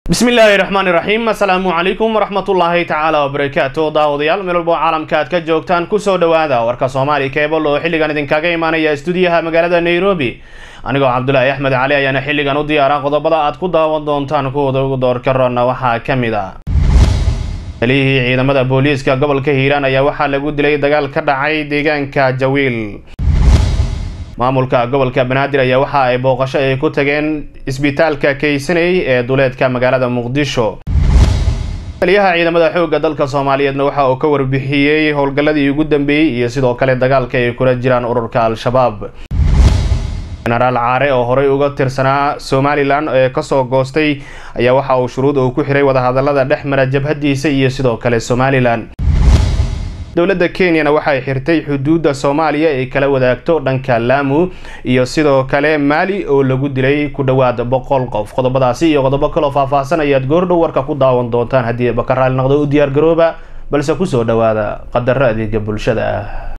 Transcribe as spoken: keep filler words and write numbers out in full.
بسم الله الرحمن الرحيم. السلام عليكم ورحمة الله تعالى وبركاته. داوديال من البو عالم كاد كجوجتان كسو دوادا وركا سومالي كيبل oo xilligan idin kaga imaanaya stuudiyaha magaalada Nairobi. Anigo Cabdullaahi Axmed Cali ayana xilligan u diyaaran qodobada aad ku daawan doontaan kuwada ugu door karona waxa kamid ah. Taliyihii ciidamada booliiska gobolka Hiiraan ayaa waxa lagu dilay dagaal ka dhacay deegaanka Jawiil. maamulka gobolka Banaadir ayaa waxa ay booqasho ay ku tageen isbitaalka Kaysanay ee duleedka magaalada Muqdisho. taliyaha ciidamada xoogga dalka Soomaaliyeedna waxa uu ka warbixiyay howlgaladii ugu dambeeyay iyo sidoo kale dagaalka ay kula jiraan ururka Al-Shabaab. Generaal Caare oo horey uga tirsanaa Somaliland ee ka soo goostay ayaa waxa uu shuruud uu ku xiray wada hadallada dhexmara jabhadiisa iyo sidoo kale Somaliland. dowladda Kenya waxay xirtay xuduudda Soomaaliya ee kala wadaagto dhanka Lamu iyo sidoo kale Mali oo lagu dilay ku dhawaad boqol qof. qodobadaasi iyo qodobo kale oo faahfaahsan ayaad goordhow warka ku daawan doontaan haddii bakaraal noqdo u diyaar garooba balse ku soo dhawaada qadar adeega bulshada.